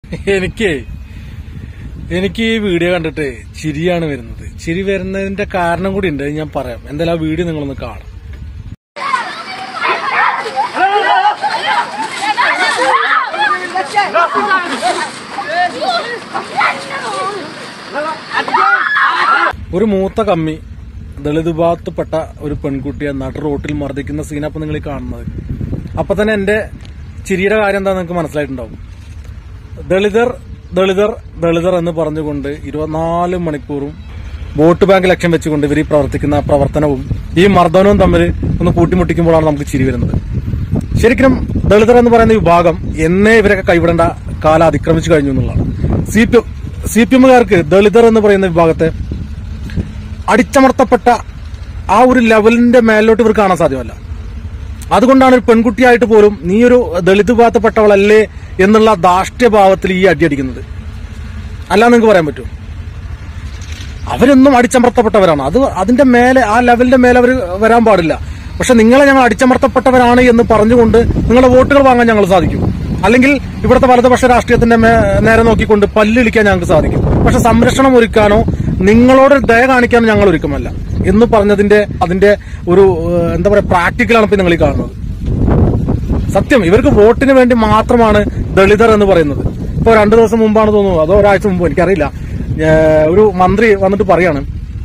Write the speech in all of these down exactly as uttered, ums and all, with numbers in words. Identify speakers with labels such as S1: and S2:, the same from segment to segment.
S1: എനിക്ക് എനിക്ക് ഈ വീഡിയോ കണ്ടിട്ട് ചിരിയാണ് വരുന്നത്. ചിരി വരുന്നതിന്റെ കാരണം കൂടി ഉണ്ട്, ഞാൻ പറയാം. എന്തായാലും ആ വീഡിയോ നിങ്ങളൊന്ന് കാണാം. ഒരു മൂത്ത കമ്മി ദളിത് വിഭാഗത്തിൽപ്പെട്ട ഒരു പെൺകുട്ടിയെ നടു റോട്ടിൽ മർദ്ദിക്കുന്ന സീനപ്പൊ നിങ്ങൾ കാണുന്നത്. അപ്പൊ തന്നെ എന്റെ ചിരിയുടെ കാര്യം എന്താ നിങ്ങൾക്ക് മനസ്സിലായിട്ടുണ്ടാവും. ദളിതർ ദളിതർ ദളിതർ എന്ന് പറഞ്ഞുകൊണ്ട് ഇരുപത്തിനാല് മണിക്കൂറും വോട്ട് ബാങ്ക് ലക്ഷ്യം വെച്ചുകൊണ്ട് ഇവർ ഈ പ്രവർത്തിക്കുന്ന പ്രവർത്തനവും ഈ മർദ്ദനവും തമ്മിൽ ഒന്ന് കൂട്ടിമുട്ടിക്കുമ്പോഴാണ് നമുക്ക് ചിരി വരുന്നത്. ശരിക്കും ദളിതർ എന്ന് പറയുന്ന വിഭാഗം എന്നേ ഇവരൊക്കെ കൈവിടേണ്ട കാലം അതിക്രമിച്ചു കഴിഞ്ഞു എന്നുള്ളതാണ്. സി പി സി പി എമ്മുകാർക്ക് ദളിതർ എന്ന് പറയുന്ന വിഭാഗത്തെ അടിച്ചമർത്തപ്പെട്ട ആ ഒരു ലെവലിന്റെ മേലോട്ട് ഇവർ കാണാൻ സാധ്യമല്ല. അതുകൊണ്ടാണ് ഒരു പെൺകുട്ടിയായിട്ട് പോലും നീ ഒരു ദളിത് വിഭാഗത്തിൽപ്പെട്ടവളല്ലേ എന്നുള്ള ധാർഷ്ട്യഭാവത്തിൽ ഈ അടിയടിക്കുന്നത്. അല്ലാന്ന് നിങ്ങൾക്ക് പറയാൻ പറ്റുമോ? അവരൊന്നും അടിച്ചമർത്തപ്പെട്ടവരാണ്. അത് അതിന്റെ മേലെ, ആ ലെവലിന്റെ മേലെ അവർ വരാൻ പാടില്ല. പക്ഷെ നിങ്ങളെ ഞങ്ങൾ അടിച്ചമർത്തപ്പെട്ടവരാണ് എന്ന് പറഞ്ഞുകൊണ്ട് നിങ്ങളുടെ വോട്ടുകൾ വാങ്ങാൻ ഞങ്ങൾ സാധിക്കും. അല്ലെങ്കിൽ ഇവിടുത്തെ വലതുപക്ഷ രാഷ്ട്രീയത്തിന്റെ നേരെ നോക്കിക്കൊണ്ട് പല്ലിളിക്കാൻ ഞങ്ങൾക്ക് സാധിക്കും. പക്ഷെ സംരക്ഷണം ഒരുക്കാനോ നിങ്ങളോട് ദയ കാണിക്കാനോ ഞങ്ങൾ ഒരുക്കമല്ല എന്ന് പറഞ്ഞതിന്റെ അതിന്റെ ഒരു എന്താ പറയാ പ്രാക്ടിക്കലാണ് ഇപ്പൊ നിങ്ങൾ ഈ കാണുന്നത്. സത്യം, ഇവർക്ക് വോട്ടിന് വേണ്ടി മാത്രമാണ് ദളിതർ എന്ന് പറയുന്നത്. ഇപ്പൊ രണ്ടു ദിവസം മുമ്പാണ് തോന്നുന്നു, അതോ ഒരാഴ്ച മുമ്പ്, എനിക്കറിയില്ല, ഒരു മന്ത്രി വന്നിട്ട് പറയാണ്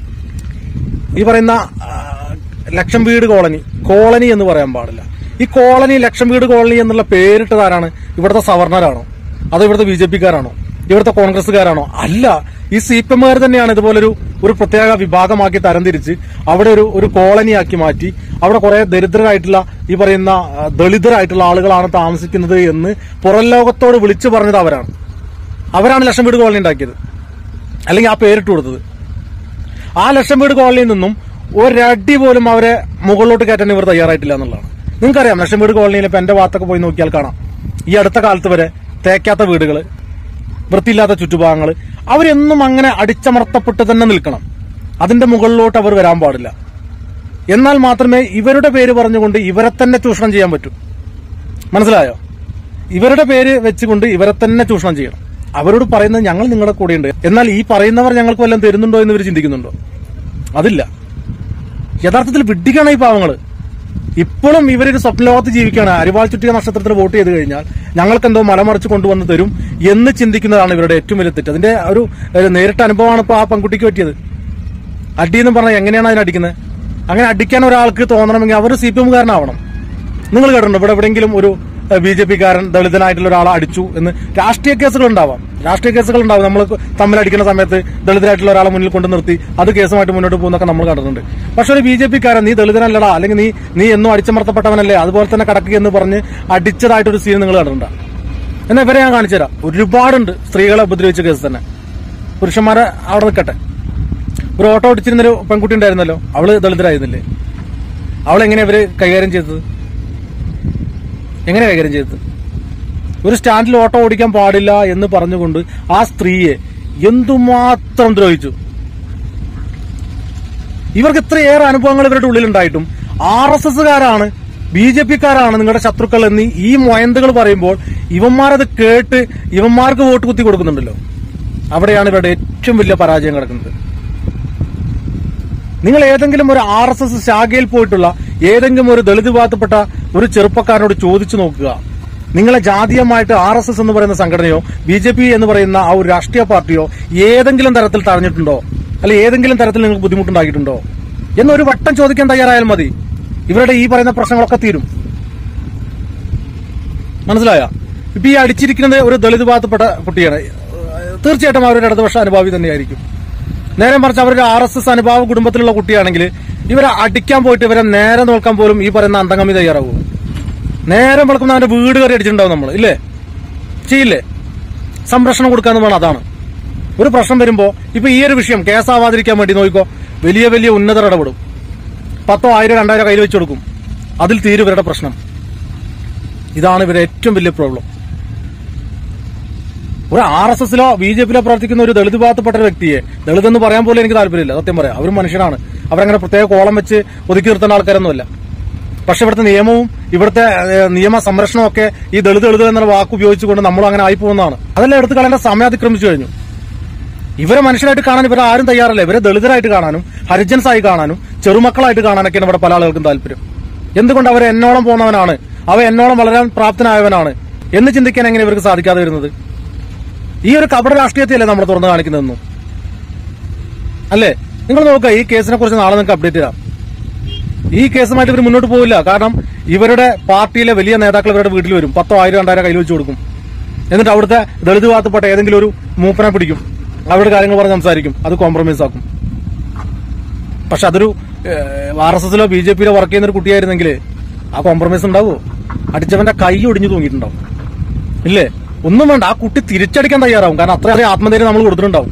S1: ഈ പറയുന്ന ലക്ഷം വീട് കോളനി കോളനി എന്ന് പറയാൻ പാടില്ല. ഈ കോളനി ലക്ഷം വീട് കോളനി എന്നുള്ള പേരിട്ടതാരാണ്? ഇവിടുത്തെ സവർണരാണോ? അതോ ഇവിടുത്തെ ബി ജെ പിക്കാരാണോ? ഇവിടുത്തെ കോൺഗ്രസുകാരാണോ? അല്ല, ഈ സി പി എമ്മുകാർ തന്നെയാണ് ഇതുപോലൊരു ഒരു പ്രത്യേക വിഭാഗമാക്കി തരംതിരിച്ച് അവിടെ ഒരു ഒരു കോളനിയാക്കി മാറ്റി അവിടെ കുറെ ദരിദ്രരായിട്ടുള്ള ഈ പറയുന്ന ദളിതരായിട്ടുള്ള ആളുകളാണ് താമസിക്കുന്നത് എന്ന് പുറം ലോകത്തോട് വിളിച്ചു പറഞ്ഞത് അവരാണ്. അവരാണ് ലക്ഷം വീട് കോളനി ഉണ്ടാക്കിയത്, അല്ലെങ്കിൽ ആ പേരിട്ട് കൊടുത്തത്. ആ ലക്ഷം വീട് കോളനിയിൽ നിന്നും ഒരടി പോലും അവരെ മുകളിലോട്ട് കയറ്റാൻ ഇവർ തയ്യാറായിട്ടില്ല എന്നുള്ളതാണ്. നിങ്ങൾക്കറിയാം, ലക്ഷം വീട് കോളനിയിൽ ഇപ്പൊ എന്റെ ഭാഗത്തൊക്കെ പോയി നോക്കിയാൽ കാണാം, ഈ അടുത്ത കാലത്ത് വരെ തേക്കാത്ത വീടുകള്, വൃത്തിയില്ലാത്ത ചുറ്റുഭാഗങ്ങൾ, അവരെന്നും അങ്ങനെ അടിച്ചമർത്തപ്പെട്ട് തന്നെ നിൽക്കണം. അതിന്റെ മുകളിലോട്ട് അവർ വരാൻ പാടില്ല. എന്നാൽ മാത്രമേ ഇവരുടെ പേര് പറഞ്ഞുകൊണ്ട് ഇവരെ തന്നെ ചൂഷണം ചെയ്യാൻ പറ്റൂ. മനസ്സിലായോ? ഇവരുടെ പേര് വെച്ചുകൊണ്ട് ഇവരെ തന്നെ ചൂഷണം ചെയ്യണം. അവരോട് പറയുന്നത് ഞങ്ങൾ നിങ്ങളുടെ കൂടെയുണ്ട്, എന്നാൽ ഈ പറയുന്നവർ ഞങ്ങൾക്ക് വല്ലതും തരുന്നുണ്ടോ എന്ന് ഇവർ ചിന്തിക്കുന്നുണ്ടോ? അതില്ല. യഥാർത്ഥത്തിൽ വിഡ്ഢിക്കാണ് ഈ പാവങ്ങള്. ഇപ്പോഴും ഇവരൊരു സ്വപ്നലോകത്ത് ജീവിക്കുകയാണ്. അരിവാൾ ചുറ്റിയ നക്ഷത്രത്തിൽ വോട്ട് ചെയ്ത് കഴിഞ്ഞാൽ ഞങ്ങൾക്ക് എന്തോ മലമറിച്ച് കൊണ്ടുവന്ന് തരും എന്ന് ചിന്തിക്കുന്നതാണ് ഇവരുടെ ഏറ്റവും വലിയ തെറ്റ്. അതിന്റെ ഒരു നേരിട്ട അനുഭവമാണ് ഇപ്പൊ ആ പെൺകുട്ടിക്ക് പറ്റിയത്. അടിയെന്ന് പറഞ്ഞാൽ എങ്ങനെയാണ് അതിനടിക്കുന്നത്? അങ്ങനെ അടിക്കാൻ ഒരാൾക്ക് തോന്നണമെങ്കിൽ അവർ സി പി എമ്മുകാരനാവണം. നിങ്ങൾ കേട്ടിട്ടുണ്ടോ ഇവിടെ എവിടെയെങ്കിലും ഒരു ബി ജെ പിക്കാരൻ ദളിതനായിട്ടുള്ള ഒരാളെ അടിച്ചു എന്ന്? രാഷ്ട്രീയ കേസുകൾ ഉണ്ടാവാം, രാഷ്ട്രീയ കേസുകൾ ഉണ്ടാവും. നമ്മൾ തമ്മിലടിക്കുന്ന സമയത്ത് ദളിതരായിട്ടുള്ള ഒരാളെ മുന്നിൽ കൊണ്ടു നിർത്തി അത് കേസുമായിട്ട് മുന്നോട്ട് പോകുന്നൊക്കെ നമ്മൾ കണ്ടിട്ടുണ്ട്. പക്ഷെ ഒരു ബി ജെ പിക്കാരൻ നീ ദളിതനല്ലടാ, അല്ലെങ്കിൽ നീ നീ എന്നും അടിച്ചമർത്തപ്പെട്ടവനല്ലേ, അതുപോലെ തന്നെ കടക്കുക എന്ന് പറഞ്ഞ് അടിച്ചതായിട്ടൊരു സീൻ നിങ്ങൾ കണ്ടിട്ടുണ്ടോ? എന്നാൽ ഇവരെ ഞാൻ കാണിച്ചു തരാം. ഒരുപാടുണ്ട് സ്ത്രീകളെ ഉപദ്രവിച്ച കേസ് തന്നെ. പുരുഷന്മാരെ അവിടെ നിൽക്കട്ടെ. ഒരു ഓട്ടോ ഓടിച്ചിരുന്നൊരു പെൺകുട്ടി ഉണ്ടായിരുന്നല്ലോ, അവള് ദളിതരായിരുന്നില്ലേ? അവളെങ്ങനെയാ ഇവര് കൈകാര്യം ചെയ്തത്? എങ്ങനെ കൈകാര്യം ചെയ്തത്? ഒരു സ്റ്റാൻഡിൽ ഓട്ടോ ഓടിക്കാൻ പാടില്ല എന്ന് പറഞ്ഞുകൊണ്ട് ആ സ്ത്രീയെ എന്തുമാത്രം ദ്രോഹിച്ചു. ഇവർക്ക് ഇത്രയേറെ അനുഭവങ്ങൾ ഇവരുടെ ഉള്ളിലുണ്ടായിട്ടും ആർ എസ് എസ്സുകാരാണ്, ബി ജെ പിക്കാരാണ് നിങ്ങളുടെ ശത്രുക്കൾ എന്ന് ഈ മൊയന്തുകൾ പറയുമ്പോൾ ഇവന്മാരത് കേട്ട് ഇവന്മാർക്ക് വോട്ട് കുത്തി കൊടുക്കുന്നുണ്ടല്ലോ. അവിടെയാണ് ഇവരുടെ ഏറ്റവും വലിയ പരാജയം കിടക്കുന്നത്. നിങ്ങൾ ഏതെങ്കിലും ഒരു ആർ എസ് എസ് ശാഖയിൽ പോയിട്ടുള്ള ഏതെങ്കിലും ഒരു ദളിത് വിഭാഗത്തിൽപ്പെട്ട ഒരു ചെറുപ്പക്കാരനോട് ചോദിച്ചു നോക്കുക, നിങ്ങളെ ജാതീയമായിട്ട് ആർ എസ് എസ് എന്ന് പറയുന്ന സംഘടനയോ ബി ജെ പി എന്ന് പറയുന്ന ആ ഒരു രാഷ്ട്രീയ പാർട്ടിയോ ഏതെങ്കിലും തരത്തിൽ തടഞ്ഞിട്ടുണ്ടോ, അല്ലെ ഏതെങ്കിലും തരത്തിൽ നിങ്ങൾക്ക് ബുദ്ധിമുട്ടുണ്ടാക്കിയിട്ടുണ്ടോ എന്നൊരു വട്ടം ചോദിക്കാൻ തയ്യാറായാൽ മതി. ഇവരുടെ ഈ പറയുന്ന പ്രശ്നങ്ങളൊക്കെ തീരും. മനസ്സിലായ? ഇപ്പൊ ഈ അടിച്ചിരിക്കുന്നത് ഒരു ദളിത് വിഭാഗത്തിൽപ്പെട്ട കുട്ടിയാണ്. തീർച്ചയായിട്ടും അവരുടെ ഇടതുപക്ഷ അനുഭാവി തന്നെയായിരിക്കും. നേരെ മറിച്ച് അവരൊരു ആർ എസ് എസ് അനുഭാവ കുടുംബത്തിലുള്ള കുട്ടിയാണെങ്കിൽ ഇവരെ അടിക്കാൻ പോയിട്ട് ഇവരെ നേരെ നോക്കാൻ പോലും ഈ പറയുന്ന അന്തംഗമി തയ്യാറാവും. നേരെ വെളുക്കുന്ന അവന്റെ വീട് കയറി അടിച്ചിട്ടുണ്ടാവും നമ്മൾ, ഇല്ലേ? ചെയ്യില്ലേ? സംരക്ഷണം കൊടുക്കാന്ന് വേണം. അതാണ് ഒരു പ്രശ്നം വരുമ്പോ ഇപ്പൊ ഈ ഒരു വിഷയം കേസാവാതിരിക്കാൻ വേണ്ടി നോക്കിക്കോ, വലിയ വലിയ ഉന്നതർ ഇടപെടും. പത്തോ ആയിരം രണ്ടായിരം കയ്യിൽ വെച്ച് കൊടുക്കും. അതിൽ തീരും ഇവരുടെ പ്രശ്നം. ഇതാണ് ഇവരുടെ ഏറ്റവും വലിയ പ്രോബ്ലം. ഒരു ആർ എസ് എസിലോ ബി ജെ പിയിലോ പ്രവർത്തിക്കുന്ന ഒരു ദളിത് വിഭാഗത്തിൽപ്പെട്ട ഒരു വ്യക്തിയെ ദളിത് എന്ന് പറയാൻ പോലും എനിക്ക് താല്പര്യമില്ല. സത്യം പറയാം, അവരും മനുഷ്യരാണ്. അവരങ്ങനെ പ്രത്യേക കോളം വെച്ച് ഒതുക്കി നിർത്തേണ്ട ആൾക്കാരൊന്നുമല്ല. പക്ഷെ ഇവിടുത്തെ നിയമവും ഇവിടുത്തെ നിയമ സംരക്ഷണവും ഒക്കെ ഈ ദളിത് ദളിത് എന്നുള്ള വാക്ക് ഉപയോഗിച്ചുകൊണ്ട് നമ്മളും അങ്ങനെ ആയി പോകുന്നതാണ്. അതെല്ലാം എടുത്തു കളയേണ്ട സമയം അതിക്രമിച്ചു കഴിഞ്ഞു. ഇവരെ മനുഷ്യരായിട്ട് കാണാൻ ഇവരെ ആരും തയ്യാറല്ല. ഇവരെ ദളിതരായിട്ട് കാണാനും ഹരിജൻസ് ആയി കാണാനും ചെറുമക്കളായിട്ട് കാണാനൊക്കെയാണ് ഇവിടെ പല ആളുകൾക്കും താല്പര്യം. എന്തുകൊണ്ട് അവർ എന്നോളം പോകുന്നവനാണ്, അവ എന്നോളം വളരാൻ പ്രാപ്തനായവനാണ് എന്ന് ചിന്തിക്കാൻ എങ്ങനെ ഇവർക്ക് സാധിക്കാതെ വരുന്നത്? ഈ ഒരു കപട രാഷ്ട്രീയത്തെയല്ലേ നമ്മൾ തുറന്നു കാണിക്കുന്നതെന്നും അല്ലേ? നിങ്ങൾ നോക്കുക, ഈ കേസിനെ കുറിച്ച് നാളെ നിങ്ങൾക്ക് അപ്ഡേറ്റ് ചെയ്യാം. ഈ കേസുമായിട്ട് ഇവർ മുന്നോട്ട് പോവില്ല. കാരണം ഇവരുടെ പാർട്ടിയിലെ വലിയ നേതാക്കൾ ഇവരുടെ വീട്ടിൽ വരും, പത്തോ ആയിരം രണ്ടായിരം കയ്യിൽ വെച്ച് കൊടുക്കും. എന്നിട്ട് അവിടുത്തെ ദളിത് ഭാഗത്തുപ്പെട്ട ഏതെങ്കിലും ഒരു മൂപ്പനെ പിടിക്കും, അവരുടെ കാര്യങ്ങൾ പറഞ്ഞ് സംസാരിക്കും, അത് കോംപ്രമൈസ് ആക്കും. പക്ഷെ അതൊരു ആർ എസ് എസിലോ ബി ജെ പിയിലോ വർക്ക് ചെയ്യുന്ന ഒരു കുട്ടിയായിരുന്നെങ്കിൽ ആ കോംപ്രമൈസ് ഉണ്ടാവുമോ? അടിച്ചവന്റെ കൈ ഒടിഞ്ഞു തൂങ്ങിയിട്ടുണ്ടാവും. ഇല്ലേ? ഒന്നും വേണ്ട, ആ കുട്ടി തിരിച്ചടിക്കാൻ തയ്യാറാവും. കാരണം അത്രയും ആത്മധൈര്യം നമ്മൾ കൊടുത്തിട്ടുണ്ടാവും.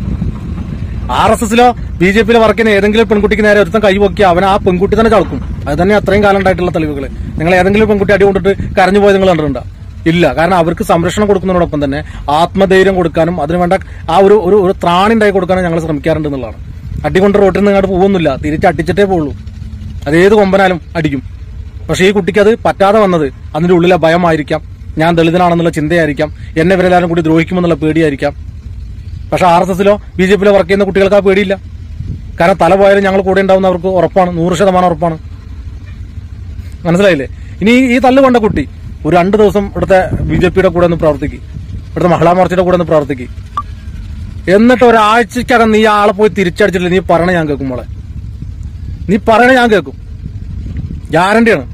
S1: ആർ എസ് എസിലോ ബി ജെ പിയിലോ വർക്ക് ചെയ്യുന്ന ഏതെങ്കിലും പെൺകുട്ടിക്ക് നേരെ ഒരുത്തം കൈ പൊക്കി അവൻ ആ പെൺകുട്ടി തന്നെ ചളക്കും. അത് തന്നെ അത്രയും കാലം ഉണ്ടായിട്ടുള്ള തെളിവുകൾ. നിങ്ങൾ ഏതെങ്കിലും പെൺകുട്ടി അടി കൊണ്ടിട്ട് കരഞ്ഞു പോയത് നിങ്ങൾ കണ്ടിട്ടുണ്ടോ? ഇല്ല. കാരണം അവർക്ക് സംരക്ഷണം കൊടുക്കുന്നതിനോടൊപ്പം തന്നെ ആത്മധൈര്യം കൊടുക്കാനും അതിനുവേണ്ട ആ ഒരു ഒരു ത്രാണി ഉണ്ടായി കൊടുക്കാനും ഞങ്ങൾ ശ്രമിക്കാറുണ്ട് എന്നുള്ളതാണ്. അടികൊണ്ട് റോട്ടിൽ നിന്ന് അങ്ങോട്ട് പോകുന്നില്ല, തിരിച്ച് അടിച്ചിട്ടേ പോകുള്ളൂ. അതേത് കൊമ്പനാലും അടിക്കും. പക്ഷേ ഈ കുട്ടിക്ക് അത് പറ്റാതെ വന്നത് അതിന്റെ ഉള്ളിലെ ഭയമായിരിക്കാം, ഞാൻ ദളിതനാണെന്നുള്ള ചിന്തയായിരിക്കാം, എന്നെ ഇവരെല്ലാവരും കൂടി ദ്രോഹിക്കുമെന്നുള്ള പേടിയായിരിക്കാം. പക്ഷെ ആർ എസ് എസിലോ ബി ജെ പിയിലോ വർക്ക് ചെയ്യുന്ന കുട്ടികൾക്ക് ആ പേടിയില്ല. കാരണം തല പോയാലും ഞങ്ങൾ കൂടെ ഉണ്ടാവുന്ന അവർക്ക് ഉറപ്പാണ്, നൂറ് ശതമാനം ഉറപ്പാണ്. മനസ്സിലായില്ലേ? ഇനി ഈ തല്ല് കൊണ്ട കുട്ടി ഒരു രണ്ടു ദിവസം ഇവിടുത്തെ ബി ജെ പിയുടെ കൂടെ ഒന്ന് പ്രവർത്തിക്കും, ഇവിടുത്തെ മഹിളാ മോർച്ചയുടെ കൂടെ ഒന്ന് പ്രവർത്തിക്കും. എന്നിട്ട് ഒരാഴ്ചക്കകം നീ ആളെ പോയി തിരിച്ചടിച്ചിട്ടില്ല, നീ പറയണ ഞാൻ കേൾക്കും. മോളെ, നീ പറയണ ഞാൻ കേൾക്കും, ഗ്യാരണ്ടിയാണ്.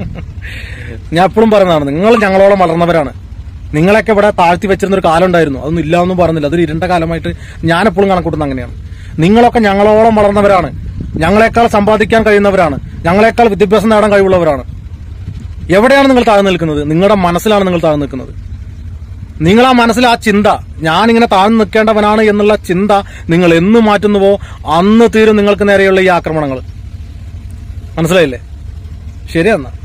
S1: ഞാൻ എപ്പോഴും പറയുന്നതാണ്, നിങ്ങൾ ഞങ്ങളോളം വളർന്നവരാണ്. നിങ്ങളൊക്കെ ഇവിടെ താഴ്ത്തി വെച്ചിരുന്ന ഒരു കാലം ഉണ്ടായിരുന്നു, അതൊന്നും ഇല്ലാന്നും പറഞ്ഞില്ല. അതൊരു ഇരുണ്ട കാലമായിട്ട് ഞാൻ എപ്പോഴും കണക്കൂട്ടുന്ന അങ്ങനെയാണ്. നിങ്ങളൊക്കെ ഞങ്ങളോളം വളർന്നവരാണ്, ഞങ്ങളെക്കാൾ സമ്പാദിക്കാൻ കഴിയുന്നവരാണ്, ഞങ്ങളെക്കാൾ വിദ്യാഭ്യാസം നേടാൻ കഴിവുള്ളവരാണ്. എവിടെയാണ് നിങ്ങൾ താഴ്ന്നു നിൽക്കുന്നത്? നിങ്ങളുടെ മനസ്സിലാണ് നിങ്ങൾ താഴ്ന്നു നിൽക്കുന്നത്. നിങ്ങൾ ആ മനസ്സിൽ ആ ചിന്ത, ഞാനിങ്ങനെ താഴ്ന്നു നിൽക്കേണ്ടവനാണ് എന്നുള്ള ചിന്ത നിങ്ങൾ എന്ന് മാറ്റുന്നുവോ അന്ന് തീരും നിങ്ങൾക്ക് നേരെയുള്ള ഈ ആക്രമണങ്ങൾ. മനസ്സിലായില്ലേ? ശരിയെന്നാ.